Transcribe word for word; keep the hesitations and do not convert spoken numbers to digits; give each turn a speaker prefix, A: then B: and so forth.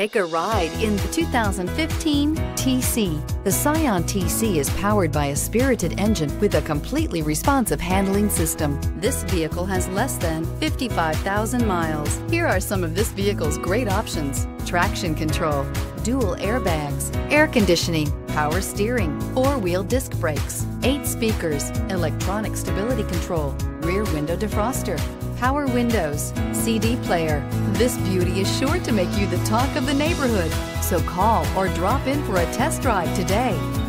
A: Take a ride in the two thousand fifteen T C. The Scion T C is powered by a spirited engine with a completely responsive handling system. This vehicle has less than fifty-five thousand miles. Here are some of this vehicle's great options: traction control, dual airbags, air conditioning, power steering, four-wheel disc brakes, eight speakers, electronic stability control, rear window defroster, power windows, C D player. This beauty is sure to make you the talk of the neighborhood. So call or drop in for a test drive today.